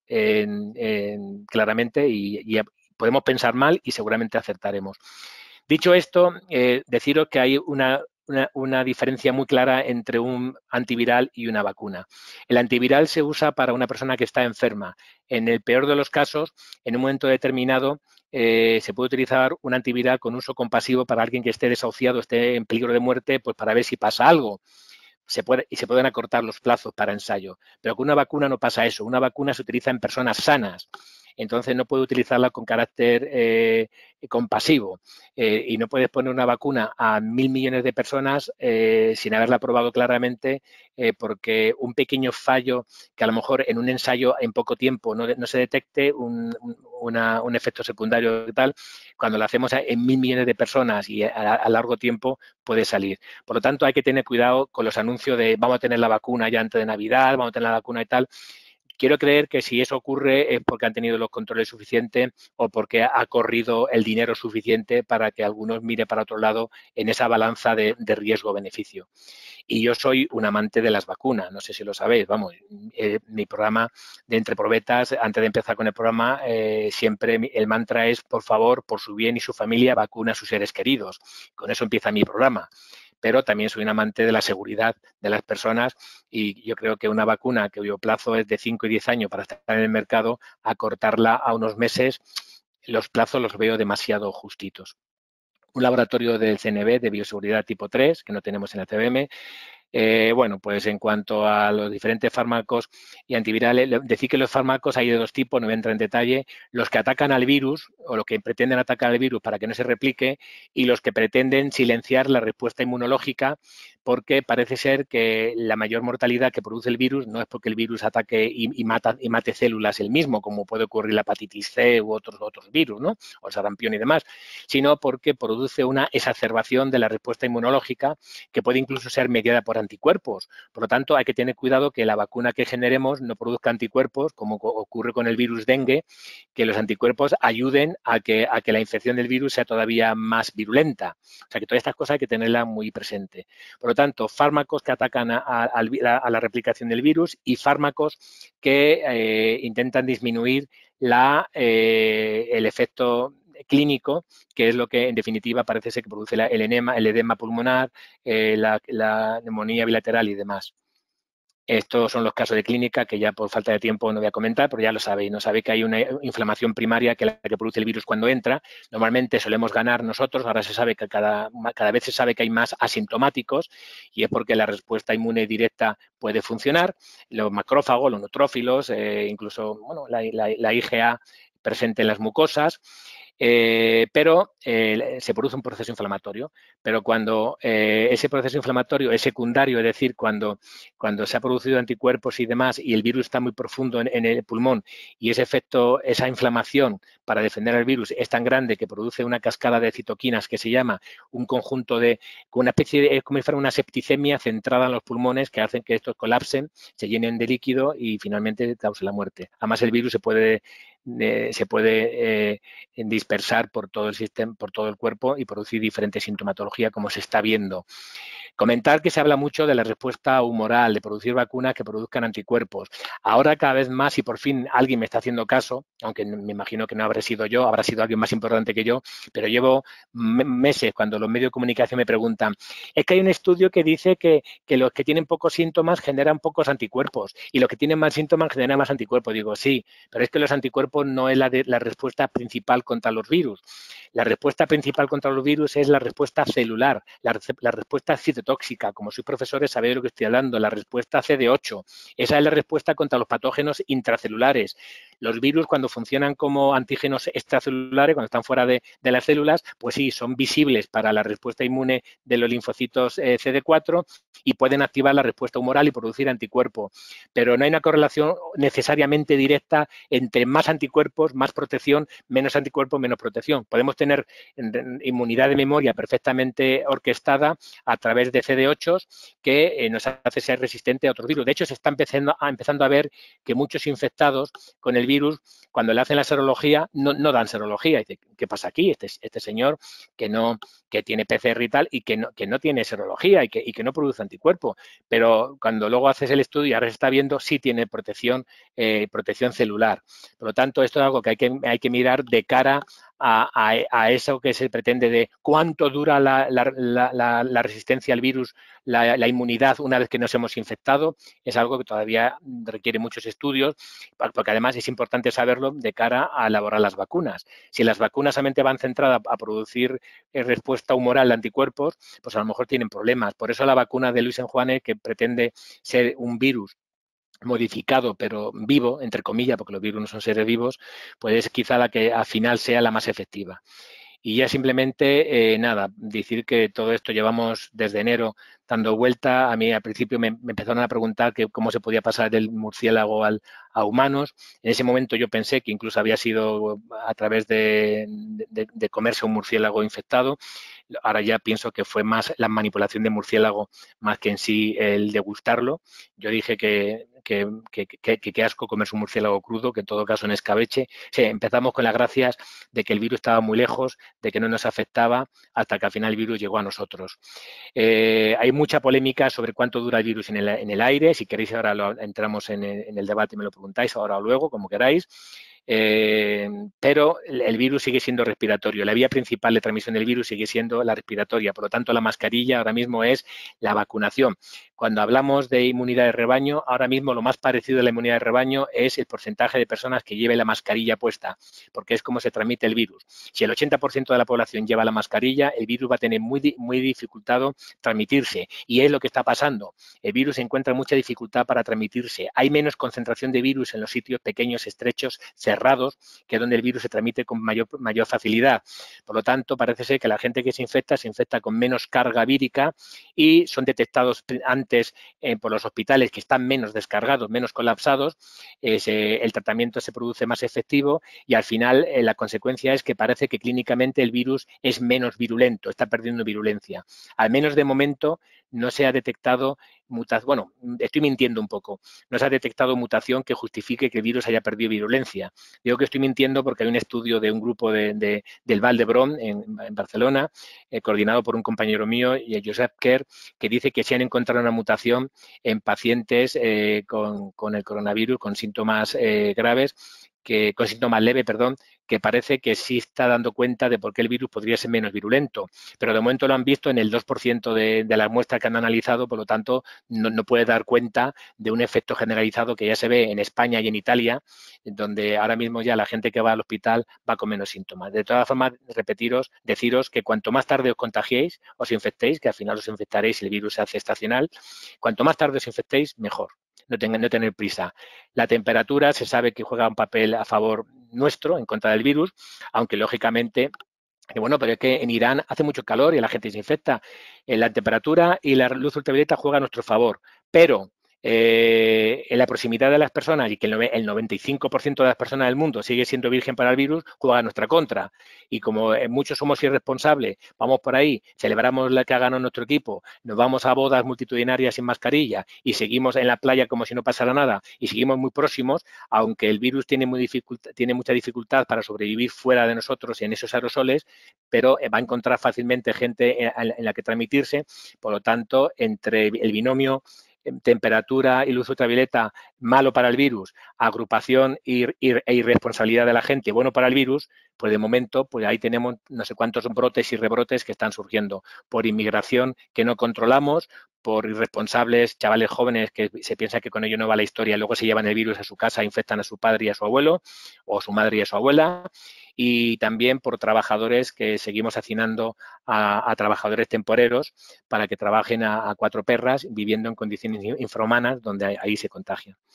claramente y podemos pensar mal y seguramente acertaremos. Dicho esto, deciros que hay una diferencia muy clara entre un antiviral y una vacuna. El antiviral se usa para una persona que está enferma. En el peor de los casos, en un momento determinado, se puede utilizar un antiviral con uso compasivo para alguien que esté desahuciado, esté en peligro de muerte, pues para ver si pasa algo. Se pueden acortar los plazos para ensayo, pero con una vacuna no pasa eso. Una vacuna se utiliza en personas sanas, entonces no puede utilizarla con carácter compasivo y no puedes poner una vacuna a 1.000 millones de personas sin haberla probado claramente porque un pequeño fallo que a lo mejor en un ensayo en poco tiempo no se detecte un efecto secundario tal, cuando lo hacemos en 1.000 millones de personas y a largo tiempo puede salir. Por lo tanto, hay que tener cuidado con los anuncios de vamos a tener la vacuna ya antes de Navidad, vamos a tener la vacuna y tal. Quiero creer que si eso ocurre es porque han tenido los controles suficientes o porque ha corrido el dinero suficiente para que algunos miren para otro lado en esa balanza de riesgo-beneficio. Y yo soy un amante de las vacunas, no sé si lo sabéis, vamos, mi programa de Entre Probetas, antes de empezar con el programa, siempre el mantra es, por favor, por su bien y su familia, vacuna a sus seres queridos. Con eso empieza mi programa. Pero también soy un amante de la seguridad de las personas y yo creo que una vacuna cuyo plazo es de 5 y 10 años para estar en el mercado, acortarla a unos meses, los plazos los veo demasiado justitos. Un laboratorio del CNB de bioseguridad tipo 3, que no tenemos en la CBM, bueno, pues en cuanto a los diferentes fármacos y antivirales, decir que los fármacos hay de dos tipos, no voy a entrar en detalle, los que atacan al virus o los que pretenden atacar al virus para que no se replique y los que pretenden silenciar la respuesta inmunológica porque parece ser que la mayor mortalidad que produce el virus no es porque el virus ataque y mate células él mismo, como puede ocurrir la hepatitis C u otros virus, ¿no? O el sarampión y demás, sino porque produce una exacerbación de la respuesta inmunológica que puede incluso ser mediada por anticuerpos. Por lo tanto, hay que tener cuidado que la vacuna que generemos no produzca anticuerpos, como ocurre con el virus dengue, que los anticuerpos ayuden a que la infección del virus sea todavía más virulenta. O sea, que todas estas cosas hay que tenerlas muy presente. Por lo tanto, fármacos que atacan a la replicación del virus y fármacos que intentan disminuir el efecto clínico, que es lo que en definitiva parece ser que produce el edema pulmonar, la neumonía bilateral y demás. Estos son los casos de clínica que ya por falta de tiempo no voy a comentar, pero ya lo sabéis, no sabéis que hay una inflamación primaria que es la que produce el virus cuando entra. Normalmente solemos ganar nosotros, ahora se sabe que cada vez se sabe que hay más asintomáticos y es porque la respuesta inmune directa puede funcionar. Los macrófagos, los neutrófilos, incluso bueno, la IgA presente en las mucosas. Pero se produce un proceso inflamatorio. Pero cuando ese proceso inflamatorio es secundario, es decir, cuando se ha producido anticuerpos y demás y el virus está muy profundo en el pulmón y ese efecto, esa inflamación para defender al virus es tan grande que produce una cascada de citoquinas que se llama un conjunto una especie de, como si fuera una septicemia centrada en los pulmones que hacen que estos colapsen, se llenen de líquido y finalmente cause la muerte. Además, el virus se puede dispersar por todo el sistema, por todo el cuerpo y producir diferente sintomatología como se está viendo. Comentar que se habla mucho de la respuesta humoral, de producir vacunas que produzcan anticuerpos. Ahora cada vez más, y por fin alguien me está haciendo caso, aunque me imagino que no habré sido yo, habrá sido alguien más importante que yo, pero llevo meses cuando los medios de comunicación me preguntan, es que hay un estudio que dice que los que tienen pocos síntomas generan pocos anticuerpos y los que tienen más síntomas generan más anticuerpos. Digo, sí, pero es que los anticuerpos no es la respuesta principal contra los virus. La respuesta principal contra los virus es la respuesta celular, la respuesta citotóxica. Como sois profesores, sabéis de lo que estoy hablando. La respuesta CD8. Esa es la respuesta contra los patógenos intracelulares. Los virus, cuando funcionan como antígenos extracelulares, cuando están fuera de las células, pues sí, son visibles para la respuesta inmune de los linfocitos CD4 y pueden activar la respuesta humoral y producir anticuerpos. Pero no hay una correlación necesariamente directa entre más anticuerpos, más protección, menos anticuerpos, menos protección. Podemos tener inmunidad de memoria perfectamente orquestada a través de CD8 que nos hace ser resistente a otros virus. De hecho, se está empezando a ver que muchos infectados con el virus, cuando le hacen la serología, no dan serología. Dice, ¿qué pasa aquí? Este señor que tiene PCR y tal, y que no tiene serología y que no produce anticuerpo. Pero cuando luego haces el estudio y ahora se está viendo, sí tiene protección celular. Por lo tanto, esto es algo que hay que mirar de cara a eso que se pretende de cuánto dura la resistencia al virus, la inmunidad una vez que nos hemos infectado. Es algo que todavía requiere muchos estudios, porque además es importante saberlo de cara a elaborar las vacunas. Si las vacunas solamente van centradas a producir respuesta humoral de anticuerpos, pues a lo mejor tienen problemas. Por eso la vacuna de Luis Enjuane, que pretende ser un virus modificado pero vivo, entre comillas, porque los virus no son seres vivos, pues es quizá la que al final sea la más efectiva. Y ya simplemente, nada, decir que todo esto llevamos desde enero dando vuelta. A mí al principio me empezaron a preguntar que cómo se podía pasar del murciélago a humanos. En ese momento yo pensé que incluso había sido a través de comerse un murciélago infectado. Ahora ya pienso que fue más la manipulación de murciélago más que en sí el degustarlo. Yo dije que qué asco comerse un murciélago crudo, que en todo caso en escabeche. Sí, empezamos con las gracias de que el virus estaba muy lejos, de que no nos afectaba, hasta que al final el virus llegó a nosotros. Hay mucha polémica sobre cuánto dura el virus en el aire. Si queréis ahora entramos en el debate y me lo preguntáis ahora o luego, como queráis. Pero el virus sigue siendo respiratorio. La vía principal de transmisión del virus sigue siendo la respiratoria. Por lo tanto, la mascarilla ahora mismo es la vacunación. Cuando hablamos de inmunidad de rebaño, ahora mismo lo más parecido a la inmunidad de rebaño es el porcentaje de personas que lleve la mascarilla puesta, porque es como se transmite el virus. Si el 80% de la población lleva la mascarilla, el virus va a tener muy dificultado transmitirse. Y es lo que está pasando. El virus encuentra mucha dificultad para transmitirse. Hay menos concentración de virus en los sitios pequeños, estrechos, cerrados, que es donde el virus se transmite con mayor facilidad. Por lo tanto, parece ser que la gente que se infecta con menos carga vírica y son detectados antes por los hospitales que están menos descargados, menos colapsados, el tratamiento se produce más efectivo y al final la consecuencia es que parece que clínicamente el virus es menos virulento, está perdiendo virulencia. Al menos de momento no se ha detectado mutación, bueno, estoy mintiendo un poco, no se ha detectado mutación que justifique que el virus haya perdido virulencia. Digo que estoy mintiendo porque hay un estudio de un grupo del Vall d'Hebron en Barcelona, coordinado por un compañero mío, Josep Kerr, que dice que se han encontrado una mutación en pacientes con el coronavirus, con síntomas graves, con síntomas leves, perdón, que parece que sí está dando cuenta de por qué el virus podría ser menos virulento. Pero de momento lo han visto en el 2% de las muestras que han analizado, por lo tanto, no puede dar cuenta de un efecto generalizado que ya se ve en España y en Italia, donde ahora mismo ya la gente que va al hospital va con menos síntomas. De todas formas, deciros que cuanto más tarde os contagiéis, os infectéis, que al final os infectaréis y el virus se hace estacional, cuanto más tarde os infectéis, mejor. No tener prisa. La temperatura se sabe que juega un papel a favor nuestro, en contra del virus, aunque lógicamente, bueno, pero es que en Irán hace mucho calor y la gente se infecta. La temperatura y la luz ultravioleta juegan a nuestro favor, pero en la proximidad de las personas y que el 95% de las personas del mundo sigue siendo virgen para el virus, juega a nuestra contra. Y como muchos somos irresponsables, vamos por ahí, celebramos la que ha ganado nuestro equipo, nos vamos a bodas multitudinarias sin mascarilla y seguimos en la playa como si no pasara nada y seguimos muy próximos, aunque el virus tiene mucha dificultad para sobrevivir fuera de nosotros en esos aerosoles, pero va a encontrar fácilmente gente en la que transmitirse. Por lo tanto, entre el binomio temperatura y luz ultravioleta, malo para el virus, agrupación e irresponsabilidad de la gente, bueno para el virus, pues de momento pues ahí tenemos no sé cuántos brotes y rebrotes que están surgiendo por inmigración que no controlamos, por irresponsables chavales jóvenes que se piensa que con ello no va la historia, luego se llevan el virus a su casa, infectan a su padre y a su abuelo, o a su madre y a su abuela, y también por trabajadores que seguimos hacinando a trabajadores temporeros para que trabajen a cuatro perras viviendo en condiciones infrahumanas donde ahí se contagian.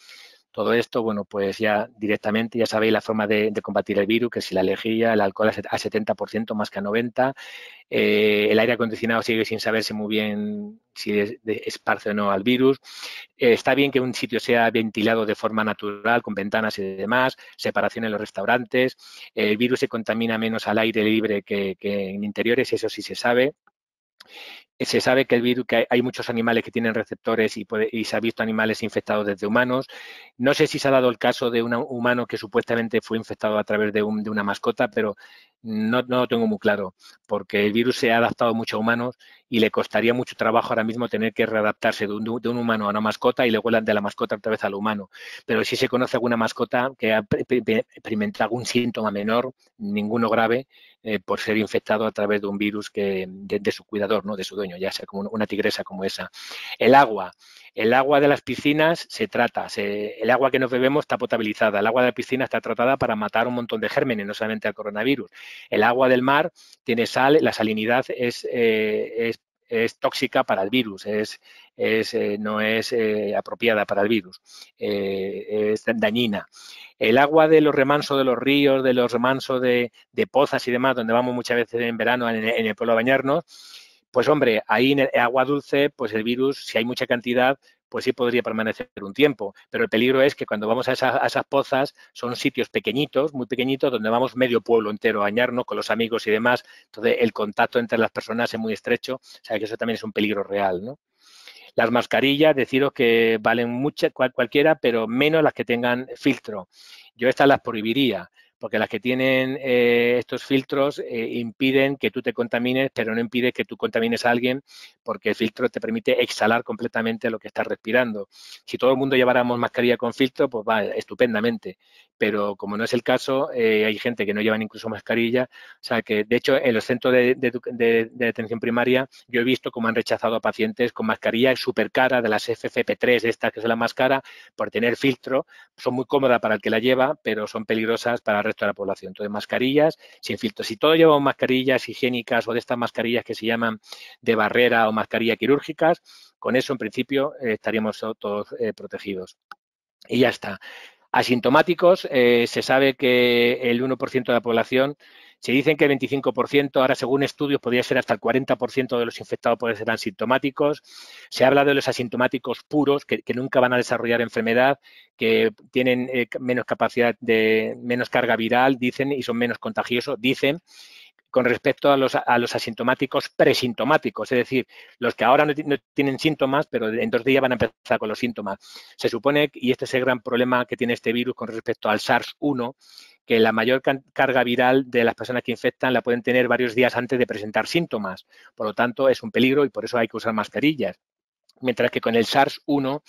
Todo esto, bueno, pues ya directamente, ya sabéis la forma de combatir el virus, que si la lejía, el alcohol a 70% más que a 90%, el aire acondicionado sigue sin saberse muy bien si esparce o no al virus. Está bien que un sitio sea ventilado de forma natural, con ventanas y demás, separación en los restaurantes. El virus se contamina menos al aire libre que en interiores, eso sí se sabe. Se sabe que el virus, que hay muchos animales que tienen receptores y se ha visto animales infectados desde humanos. No sé si se ha dado el caso de un humano que supuestamente fue infectado a través de una mascota, pero no lo tengo muy claro, porque el virus se ha adaptado mucho a humanos y le costaría mucho trabajo ahora mismo tener que readaptarse de un humano a una mascota y luego de la mascota otra vez al humano. Pero sí se conoce alguna mascota que ha experimentado algún síntoma menor, ninguno grave, por ser infectado a través de un virus de su cuidador, ¿no? De su dueño, ya sea como una tigresa como esa. El agua de las piscinas el agua que nos bebemos está potabilizada, el agua de la piscina está tratada para matar un montón de gérmenes, no solamente al coronavirus. El agua del mar tiene sal, la salinidad es tóxica para el virus, no es apropiada para el virus, es dañina. El agua de los remansos de los ríos, de los remansos de pozas y demás, donde vamos muchas veces en verano en el pueblo a bañarnos, pues hombre, ahí en el agua dulce, pues el virus, si hay mucha cantidad, pues sí podría permanecer un tiempo. Pero el peligro es que cuando vamos a esas pozas, son sitios pequeñitos, muy pequeñitos, donde vamos medio pueblo entero a bañarnos con los amigos y demás. Entonces, el contacto entre las personas es muy estrecho. O sea, que eso también es un peligro real, ¿no? Las mascarillas, deciros que valen muchas, cualquiera, pero menos las que tengan filtro. Yo estas las prohibiría, porque las que tienen estos filtros impiden que tú te contamines, pero no impide que tú contamines a alguien, porque el filtro te permite exhalar completamente lo que estás respirando. Si todo el mundo lleváramos mascarilla con filtro, pues va estupendamente, pero como no es el caso, hay gente que no lleva incluso mascarilla, o sea que, de hecho, en los centros de atención primaria yo he visto cómo han rechazado a pacientes con mascarilla súper cara, de las FFP3, esta que es la más cara, por tener filtro. Son muy cómodas para el que la lleva, pero son peligrosas para el resto de la población. Entonces, mascarillas sin filtro. Si todos llevamos mascarillas higiénicas o de estas mascarillas que se llaman de barrera o mascarilla quirúrgicas, con eso, en principio, estaríamos todos protegidos. Y ya está. Asintomáticos, se sabe que el 1% de la población, se dicen que el 25%, ahora según estudios podría ser hasta el 40% de los infectados pueden ser asintomáticos. Se habla de los asintomáticos puros, que nunca van a desarrollar enfermedad, que tienen menos capacidad menos carga viral, dicen, y son menos contagiosos, dicen, con respecto a los asintomáticos presintomáticos, es decir, los que ahora no tienen síntomas, pero en 2 días van a empezar con los síntomas. Se supone, y este es el gran problema que tiene este virus con respecto al SARS-1, que la mayor carga viral de las personas que infectan la pueden tener varios días antes de presentar síntomas. Por lo tanto, es un peligro y por eso hay que usar mascarillas. Mientras que con el SARS-1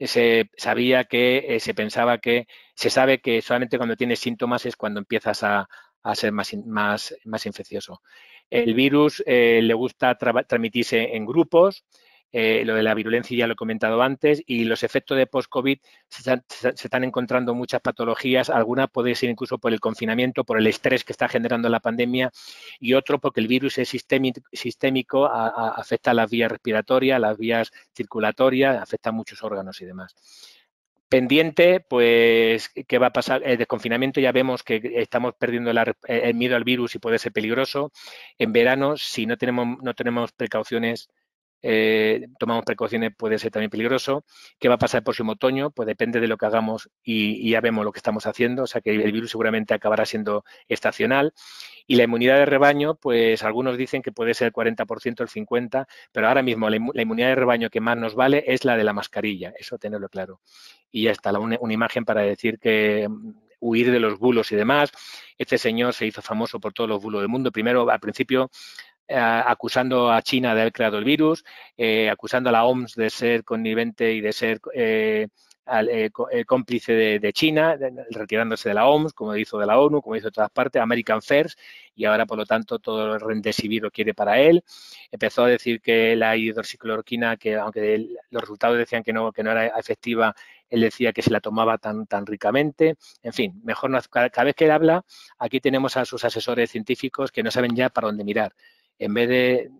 se sabe que solamente cuando tienes síntomas es cuando empiezas a ser más infeccioso. El virus le gusta transmitirse en grupos, lo de la virulencia ya lo he comentado antes, y los efectos de post-COVID se están encontrando muchas patologías, algunas puede ser incluso por el confinamiento, por el estrés que está generando la pandemia, y otro porque el virus es sistémico, afecta a las vías respiratorias, a las vías circulatorias, afecta a muchos órganos y demás. Pendiente, pues, ¿qué va a pasar? El desconfinamiento ya vemos que estamos perdiendo el miedo al virus y puede ser peligroso. En verano, si no tenemos precauciones, tomamos precauciones, puede ser también peligroso. ¿Qué va a pasar el próximo otoño? Pues depende de lo que hagamos y ya vemos lo que estamos haciendo. O sea que el virus seguramente acabará siendo estacional. Y la inmunidad de rebaño, pues algunos dicen que puede ser el 40%, el 50%, pero ahora mismo la inmunidad de rebaño que más nos vale es la de la mascarilla, eso tenerlo claro. Y ya está, una imagen para decir que huir de los bulos y demás. Este señor se hizo famoso por todos los bulos del mundo. Primero, al principio, acusando a China de haber creado el virus, acusando a la OMS de ser connivente y de ser cómplice de China, retirándose de la OMS, como hizo de la ONU, como hizo de todas partes, American First, y ahora, por lo tanto, todo el Remdesivir lo quiere para él. Empezó a decir que la hidroxicloroquina, que aunque los resultados decían que no era efectiva, él decía que se la tomaba tan ricamente. En fin, mejor no, cada vez que él habla, aquí tenemos a sus asesores científicos que no saben ya para dónde mirar. En vez de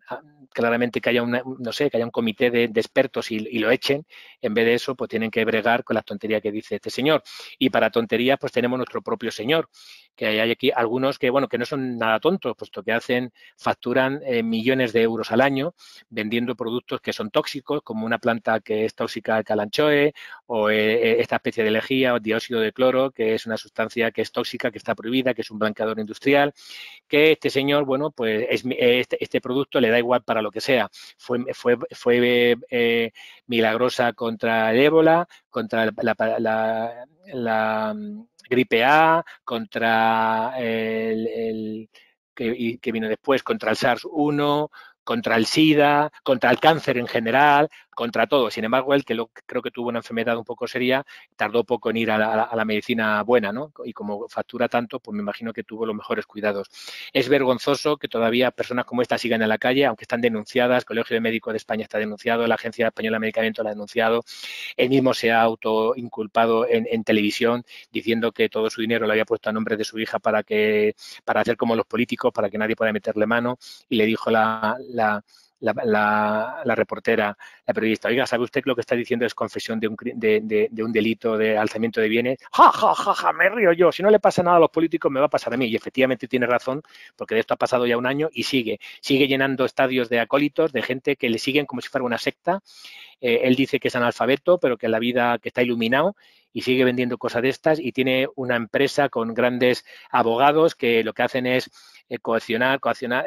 claramente que haya no sé, que haya un comité de expertos y lo echen. En vez de eso, pues tienen que bregar con las tonterías que dice este señor. Y para tonterías, pues tenemos nuestro propio señor, que hay aquí algunos que, bueno, que no son nada tontos, puesto que facturan millones de euros al año vendiendo productos que son tóxicos, como una planta que es tóxica, el calanchoe, o esta especie de lejía o dióxido de cloro, que es una sustancia que es tóxica, que está prohibida, que es un blanqueador industrial, que este señor, bueno, pues este producto le da igual para lo que sea. Fue milagrosa contra el ébola, contra la gripe A, contra que vino después, contra el SARS-1, contra el SIDA, contra el cáncer en general, contra todo. Sin embargo, él, creo que tuvo una enfermedad un poco seria, tardó poco en ir a la medicina buena, ¿no? Y como factura tanto, pues me imagino que tuvo los mejores cuidados. Es vergonzoso que todavía personas como esta sigan en la calle, aunque están denunciadas. El Colegio de Médicos de España está denunciado, la Agencia Española de Medicamentos la ha denunciado. Él mismo se ha autoinculpado en televisión diciendo que todo su dinero lo había puesto a nombre de su hija para hacer como los políticos, para que nadie pueda meterle mano. Y le dijo la reportera, la periodista: oiga, ¿sabe usted que lo que está diciendo es confesión de un delito de alzamiento de bienes? ¡Ja, ja, ja, ja! Me río yo. Si no le pasa nada a los políticos, me va a pasar a mí. Y efectivamente tiene razón, porque de esto ha pasado ya un año y sigue llenando estadios de acólitos, de gente que le siguen como si fuera una secta. Él dice que es analfabeto, pero que en la vida que está iluminado, y sigue vendiendo cosas de estas, y tiene una empresa con grandes abogados que lo que hacen es coaccionar,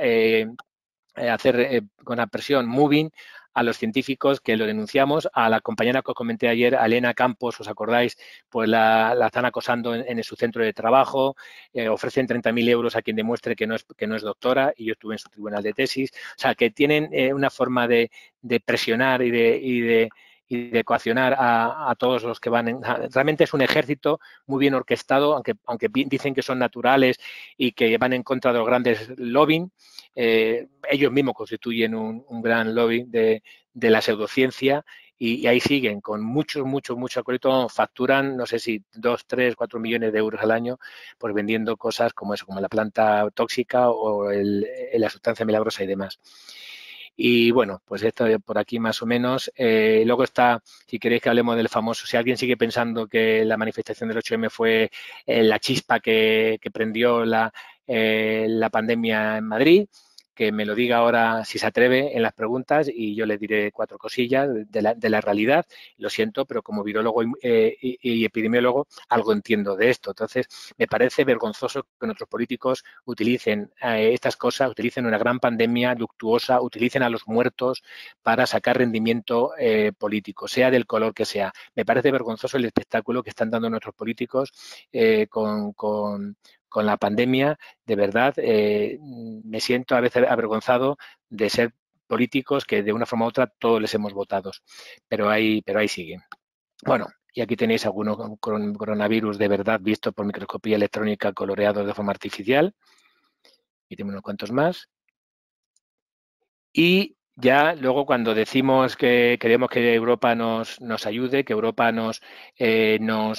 hacer con la presión moving a los científicos que lo denunciamos. A la compañera que os comenté ayer, a Elena Campos, ¿os acordáis? Pues la están acosando en su centro de trabajo, ofrecen 30.000 euros a quien demuestre que no es doctora, y yo estuve en su tribunal de tesis. O sea, que tienen una forma de presionar y de coaccionar a todos los que van. Realmente es un ejército muy bien orquestado, aunque dicen que son naturales y que van en contra de los grandes lobbying. Ellos mismos constituyen un gran lobby de la pseudociencia, y ahí siguen con mucho acólito. Facturan, no sé si 2, 3, 4 millones de euros al año, pues vendiendo cosas como eso, como la planta tóxica o la sustancia milagrosa y demás. Y bueno, pues esto por aquí más o menos. Luego está, si queréis que hablemos del famoso, si alguien sigue pensando que la manifestación del 8M fue la chispa que prendió la pandemia en Madrid, que me lo diga ahora si se atreve en las preguntas, y yo le diré 4 cosillas de la realidad. Lo siento, pero como virólogo y epidemiólogo algo entiendo de esto. Entonces, me parece vergonzoso que nuestros políticos utilicen estas cosas, utilicen una gran pandemia luctuosa, utilicen a los muertos para sacar rendimiento político, sea del color que sea. Me parece vergonzoso el espectáculo que están dando nuestros políticos con la pandemia. De verdad, me siento a veces avergonzado de ser políticos que de una forma u otra todos les hemos votado, pero ahí siguen. Bueno, y aquí tenéis algunos coronavirus de verdad vistos por microscopía electrónica coloreados de forma artificial. Y tenemos unos cuantos más. Y ya luego, cuando decimos que queremos que Europa nos ayude, que Europa nos dé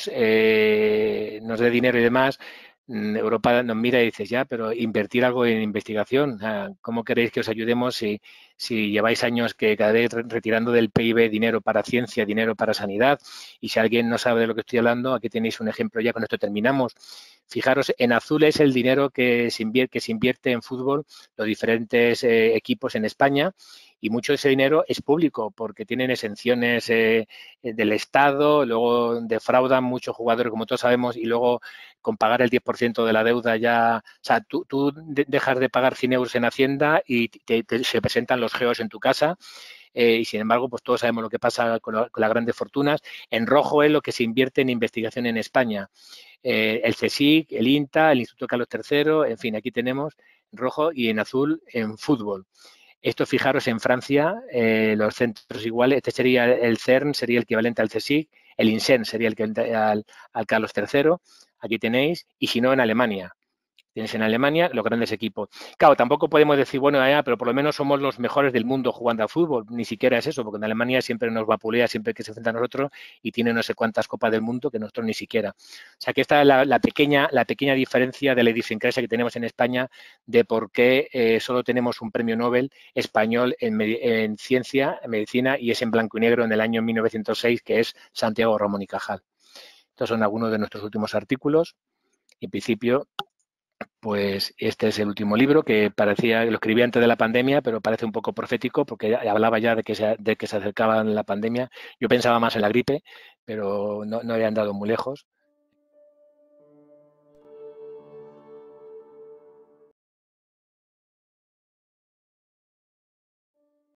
dinero y demás, Europa nos mira y dice: ya, pero invertir algo en investigación. ¿Cómo queréis que os ayudemos si lleváis años que cada vez retirando del PIB dinero para ciencia, dinero para sanidad? Y si alguien no sabe de lo que estoy hablando, aquí tenéis un ejemplo ya, con esto terminamos. Fijaros, en azul es el dinero que se invierte en fútbol, los diferentes equipos en España, y mucho de ese dinero es público porque tienen exenciones del Estado, luego defraudan muchos jugadores, como todos sabemos, y luego con pagar el 10% de la deuda ya, o sea, tú dejas de pagar 100 euros en Hacienda y se presentan los geos en tu casa. Y sin embargo, pues todos sabemos lo que pasa con las grandes fortunas. En rojo es lo que se invierte en investigación en España. El CSIC, el INTA, el Instituto Carlos III, en fin, aquí tenemos en rojo, y en azul en fútbol. Esto, fijaros, en Francia, los centros iguales, este sería el CERN, sería el equivalente al CSIC, el INSERM sería el equivalente al Carlos III, aquí tenéis, y si no, en Alemania. Tienes en Alemania los grandes equipos. Claro, tampoco podemos decir, bueno, pero por lo menos somos los mejores del mundo jugando al fútbol. Ni siquiera es eso, porque en Alemania siempre nos vapulea, siempre que se enfrenta a nosotros y tiene no sé cuántas copas del mundo que nosotros ni siquiera. O sea, que esta es la pequeña diferencia de la idiosincrasia que tenemos en España de por qué solo tenemos un premio Nobel español en ciencia, en medicina, y es en blanco y negro en el año 1906, que es Santiago Ramón y Cajal. Estos son algunos de nuestros últimos artículos. En principio, pues este es el último libro que parecía, lo escribí antes de la pandemia, pero parece un poco profético porque hablaba ya de que se acercaba la pandemia. Yo pensaba más en la gripe, pero no había andado muy lejos.